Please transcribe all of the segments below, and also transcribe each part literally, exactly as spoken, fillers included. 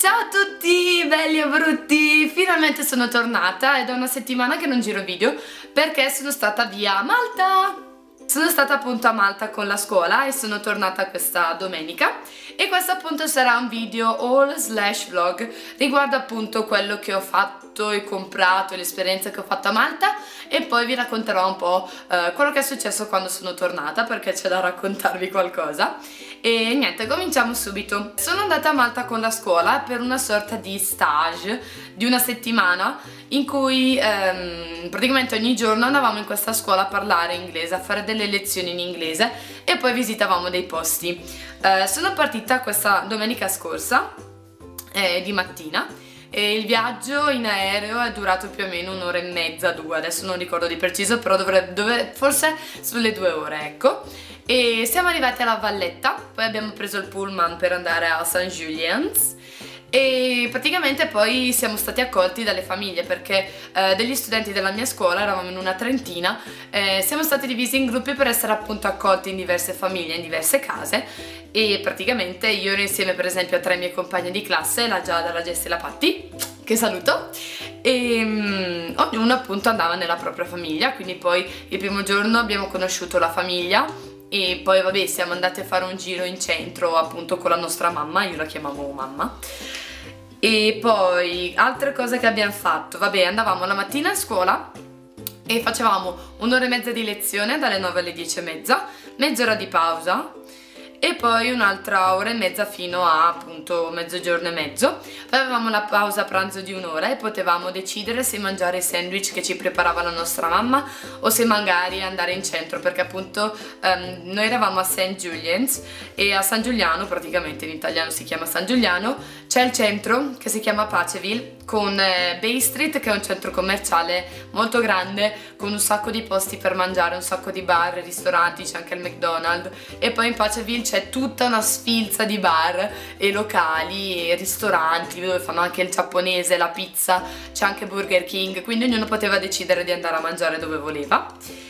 Ciao a tutti, belli e brutti! Finalmente sono tornata, è da una settimana che non giro video perché sono stata via a Malta! Sono stata appunto a Malta con la scuola e sono tornata questa domenica e questo appunto sarà un video haul slash vlog riguardo appunto quello che ho fatto e comprato, l'esperienza che ho fatto a Malta, e poi vi racconterò un po' eh, quello che è successo quando sono tornata, perché c'è da raccontarvi qualcosa. E niente, cominciamo subito. Sono andata a Malta con la scuola per una sorta di stage di una settimana in cui ehm, praticamente ogni giorno andavamo in questa scuola a parlare inglese, a fare delle lezioni in inglese e poi visitavamo dei posti. Eh, sono partita questa domenica scorsa eh, di mattina e il viaggio in aereo è durato più o meno un'ora e mezza, due, adesso non ricordo di preciso, però dovrebbe, dove, forse sulle due ore, ecco. E siamo arrivati alla Valletta, poi abbiamo preso il pullman per andare a Saint Julian's e praticamente poi siamo stati accolti dalle famiglie perché eh, degli studenti della mia scuola, eravamo in una trentina, eh, siamo stati divisi in gruppi per essere appunto accolti in diverse famiglie, in diverse case, e praticamente io ero insieme per esempio a tre miei compagni di classe, la Giada, la Jessie e la Patti, che saluto, e um, ognuno appunto andava nella propria famiglia, quindi poi il primo giorno abbiamo conosciuto la famiglia e poi vabbè siamo andati a fare un giro in centro appunto con la nostra mamma, io la chiamavo mamma. E poi altre cose che abbiamo fatto, vabbè, andavamo la mattina a scuola e facevamo un'ora e mezza di lezione dalle nove alle dieci e mezza, mezz'ora di pausa e poi un'altra ora e mezza fino a appunto mezzogiorno e mezzo. Poi avevamo la pausa pranzo di un'ora e potevamo decidere se mangiare i sandwich che ci preparava la nostra mamma o se magari andare in centro, perché appunto um, noi eravamo a Saint Julian's e a San Giuliano, praticamente in italiano si chiama San Giuliano, c'è il centro che si chiama Paceville con eh, Bay Street, che è un centro commerciale molto grande con un sacco di posti per mangiare, un sacco di bar, ristoranti, c'è anche il McDonald's, e poi in Paceville c'è tutta una sfilza di bar e locali e ristoranti dove fanno anche il giapponese, la pizza, c'è anche Burger King, quindi ognuno poteva decidere di andare a mangiare dove voleva.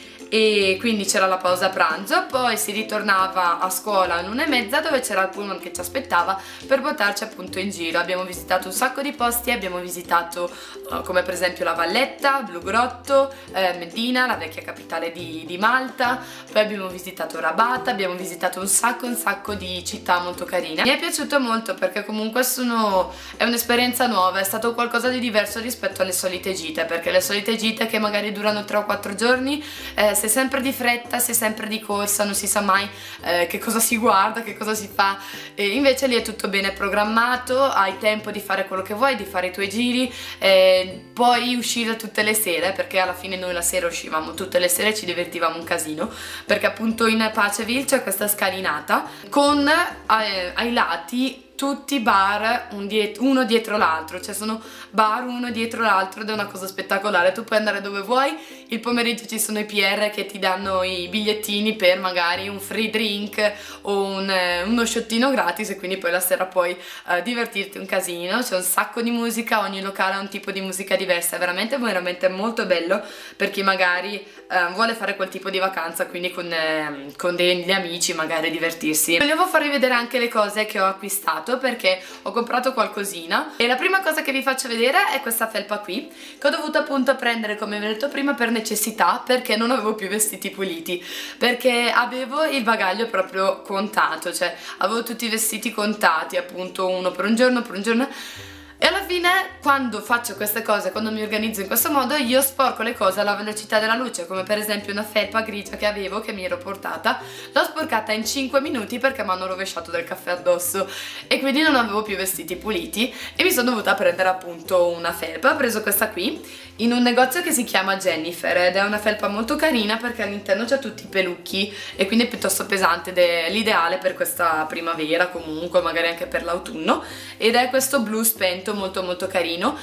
E quindi c'era la pausa pranzo, poi si ritornava a scuola all'una e mezza dove c'era il pullman che ci aspettava per portarci appunto in giro. Abbiamo visitato un sacco di posti, abbiamo visitato uh, come per esempio la Valletta, Blu Grotto, eh, Medina, la vecchia capitale di, di Malta, poi abbiamo visitato Rabat, abbiamo visitato un sacco un sacco di città molto carine. Mi è piaciuto molto perché comunque sono, è un'esperienza nuova, è stato qualcosa di diverso rispetto alle solite gite, perché le solite gite che magari durano tre o quattro giorni, eh, sei sempre di fretta, sei sempre di corsa, non si sa mai eh, che cosa si guarda, che cosa si fa, e invece lì è tutto bene programmato, hai tempo di fare quello che vuoi, di fare i tuoi giri, eh, puoi uscire tutte le sere, perché alla fine noi la sera uscivamo tutte le sere e ci divertivamo un casino, perché appunto in Paceville c'è questa scalinata con eh, ai lati tutti bar un diet uno dietro l'altro, cioè sono bar uno dietro l'altro ed è una cosa spettacolare. Tu puoi andare dove vuoi, il pomeriggio ci sono i P R che ti danno i bigliettini per magari un free drink o un, eh, uno sciottino gratis, e quindi poi la sera puoi eh, divertirti un casino. C'è un sacco di musica, ogni locale ha un tipo di musica diversa, è veramente veramente molto bello per chi magari eh, vuole fare quel tipo di vacanza, quindi con, eh, con degli amici magari divertirsi. Volevo farvi vedere anche le cose che ho acquistato perché ho comprato qualcosina, e la prima cosa che vi faccio vedere è questa felpa qui che ho dovuto appunto prendere, come vi ho detto prima, per necessità, perché non avevo più vestiti puliti, perché avevo il bagaglio proprio contato, cioè avevo tutti i vestiti contati, appunto uno per un giorno, per un giorno. E alla fine, quando faccio queste cose, quando mi organizzo in questo modo, io sporco le cose alla velocità della luce, come per esempio una felpa grigia che avevo, che mi ero portata, l'ho sporcata in cinque minuti perché mi hanno rovesciato del caffè addosso e quindi non avevo più vestiti puliti e mi sono dovuta prendere appunto una felpa. Ho preso questa qui in un negozio che si chiama Jennifer ed è una felpa molto carina perché all'interno c'ha tutti i pelucchi e quindi è piuttosto pesante ed è l'ideale per questa primavera, comunque magari anche per l'autunno, ed è questo blu spento molto molto carino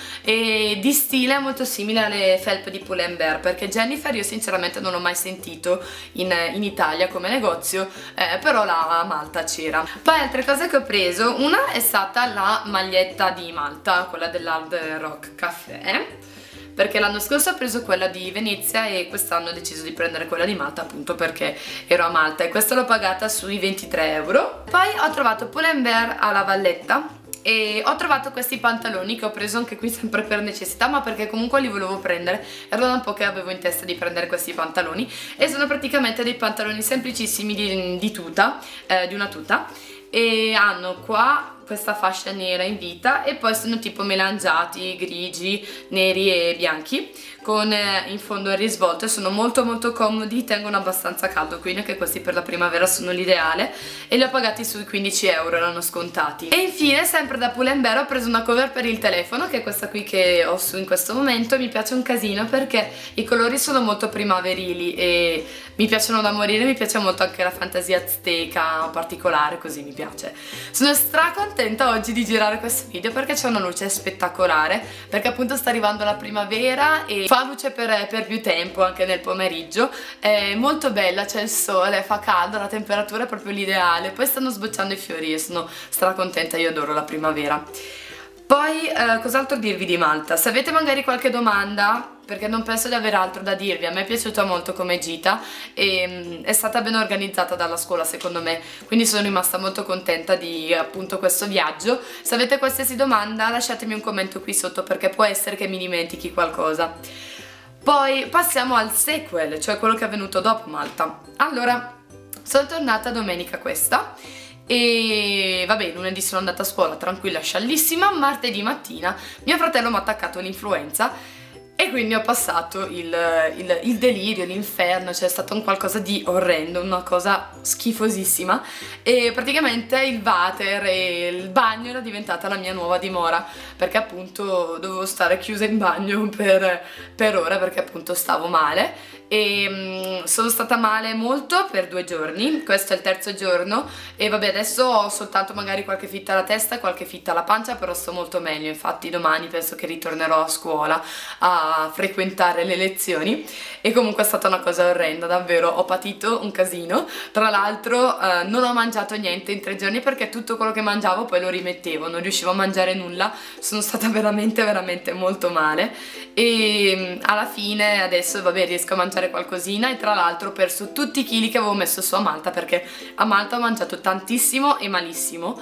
e di stile molto simile alle felpe di Pull&Bear, perché Jennifer io sinceramente non l'ho mai sentito in, in Italia come negozio, eh, però là a Malta c'era. Poi altre cose che ho preso, una è stata la maglietta di Malta, quella dell'Hard Rock Café, perché l'anno scorso ho preso quella di Venezia e quest'anno ho deciso di prendere quella di Malta appunto perché ero a Malta, e questa l'ho pagata sui ventitré euro. Poi ho trovato Pull&Bear alla Valletta e ho trovato questi pantaloni che ho preso anche qui sempre per necessità, ma perché comunque li volevo prendere, era da un po' che avevo in testa di prendere questi pantaloni, e sono praticamente dei pantaloni semplicissimi di, di tuta, eh, di una tuta, e hanno qua questa fascia nera in vita e poi sono tipo melangiati, grigi, neri e bianchi, con eh, in fondo il risvolto, e sono molto molto comodi, tengono abbastanza caldo, quindi anche questi per la primavera sono l'ideale, e li ho pagati sui quindici euro, erano scontati. E infine, sempre da Pull&Bear, ho preso una cover per il telefono, che è questa qui che ho su in questo momento. Mi piace un casino perché i colori sono molto primaverili e mi piacciono da morire, mi piace molto anche la fantasia azteca particolare, così mi piace. Sono stra contenta oggi di girare questo video perché c'è una luce spettacolare, perché appunto sta arrivando la primavera e fa luce per, per più tempo anche nel pomeriggio, è molto bella, c'è il sole, fa caldo, la temperatura è proprio l'ideale, poi stanno sbocciando i fiori e sono stra contenta, io adoro la primavera. Poi eh, cos'altro dirvi di Malta? Se avete magari qualche domanda, perché non penso di avere altro da dirvi, a me è piaciuta molto come gita e mh, è stata ben organizzata dalla scuola secondo me, quindi sono rimasta molto contenta di appunto questo viaggio. Se avete qualsiasi domanda lasciatemi un commento qui sotto, perché può essere che mi dimentichi qualcosa. Poi passiamo al sequel, cioè quello che è avvenuto dopo Malta. Allora, sono tornata domenica questa e vabbè, lunedì sono andata a scuola tranquilla, sciallissima. Martedì mattina mio fratello mi ha attaccato l'influenza e quindi ho passato il, il, il delirio, l'inferno, cioè è stato un qualcosa di orrendo, una cosa schifosissima, e praticamente il water e il bagno era diventata la mia nuova dimora, perché appunto dovevo stare chiusa in bagno per, per ora, perché appunto stavo male. E mh, sono stata male molto per due giorni, questo è il terzo giorno, e vabbè adesso ho soltanto magari qualche fitta alla testa e qualche fitta alla pancia, però sto molto meglio. Infatti domani penso che ritornerò a scuola a frequentare le lezioni, e comunque è stata una cosa orrenda, davvero ho patito un casino. Tra l'altro eh, non ho mangiato niente in tre giorni perché tutto quello che mangiavo poi lo rimettevo, non riuscivo a mangiare nulla, sono stata veramente veramente molto male, e alla fine adesso vabbè riesco a mangiare qualcosina, e tra l'altro ho perso tutti i chili che avevo messo su a Malta, perché a Malta ho mangiato tantissimo e malissimo,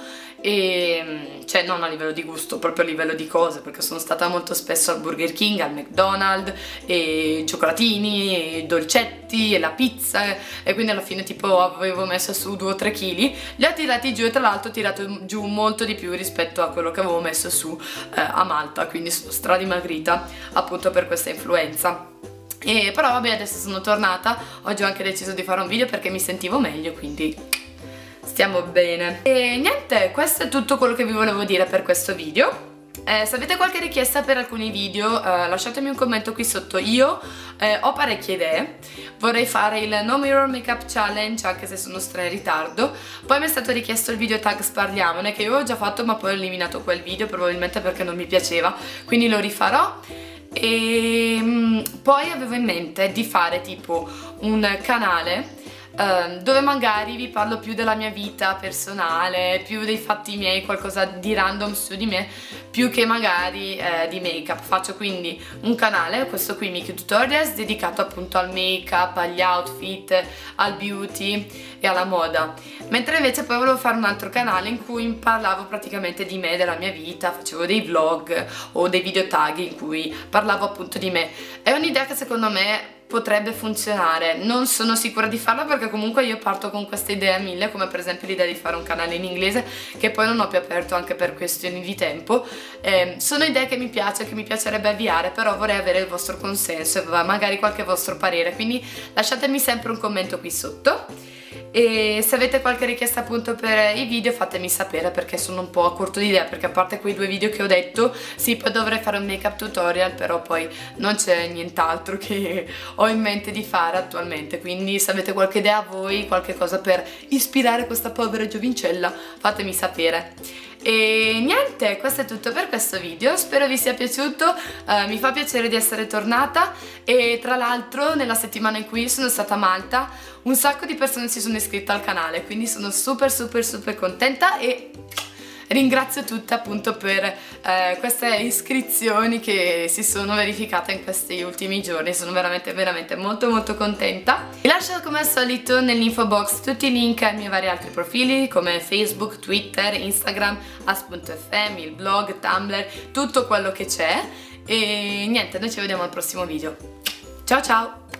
e cioè non a livello di gusto, proprio a livello di cose, perché sono stata molto spesso al Burger King, al McDonald's, e cioccolatini, e dolcetti, e la pizza, e quindi alla fine tipo avevo messo su due o tre chili, li ho tirati giù, e tra l'altro ho tirato giù molto di più rispetto a quello che avevo messo su eh, a Malta, quindi sono stradimagrita appunto per questa influenza. E però vabbè, adesso sono tornata, oggi ho anche deciso di fare un video perché mi sentivo meglio, quindi stiamo bene. E niente, questo è tutto quello che vi volevo dire per questo video. Eh, se avete qualche richiesta per alcuni video eh, lasciatemi un commento qui sotto. Io eh, ho parecchie idee, vorrei fare il No Mirror Makeup Challenge anche se sono stra in ritardo. Poi mi è stato richiesto il video tag Parliamone, che io ho già fatto ma poi ho eliminato quel video, probabilmente perché non mi piaceva, quindi lo rifarò. E mh, poi avevo in mente di fare tipo un canale Uh, dove magari vi parlo più della mia vita personale, più dei fatti miei, qualcosa di random su di me, più che magari eh, di make up. Faccio quindi un canale, questo qui Miki Tutorials, dedicato appunto al make up, agli outfit, al beauty e alla moda, mentre invece poi volevo fare un altro canale in cui parlavo praticamente di me, della mia vita, facevo dei vlog o dei video tag in cui parlavo appunto di me. È un'idea che secondo me potrebbe funzionare, non sono sicura di farla perché comunque io parto con queste idee a mille, come per esempio l'idea di fare un canale in inglese che poi non ho più aperto anche per questioni di tempo. Eh, sono idee che mi piace, che mi piacerebbe avviare, però vorrei avere il vostro consenso e magari qualche vostro parere, quindi lasciatemi sempre un commento qui sotto. E se avete qualche richiesta appunto per i video fatemi sapere, perché sono un po' a corto di idea, perché a parte quei due video che ho detto, sì, poi dovrei fare un make up tutorial, però poi non c'è nient'altro che ho in mente di fare attualmente, quindi se avete qualche idea voi, qualche cosa per ispirare questa povera giovincella, fatemi sapere. E niente, questo è tutto per questo video, spero vi sia piaciuto, uh, mi fa piacere di essere tornata, e tra l'altro nella settimana in cui sono stata a Malta un sacco di persone si sono iscritte al canale, quindi sono super super super contenta, e ringrazio tutte appunto per eh, queste iscrizioni che si sono verificate in questi ultimi giorni, sono veramente veramente molto molto contenta. Vi lascio come al solito nell'info box tutti i link ai miei vari altri profili come Facebook, Twitter, Instagram, as punto effe emme, il blog, Tumblr, tutto quello che c'è. E niente, noi ci vediamo al prossimo video. Ciao ciao!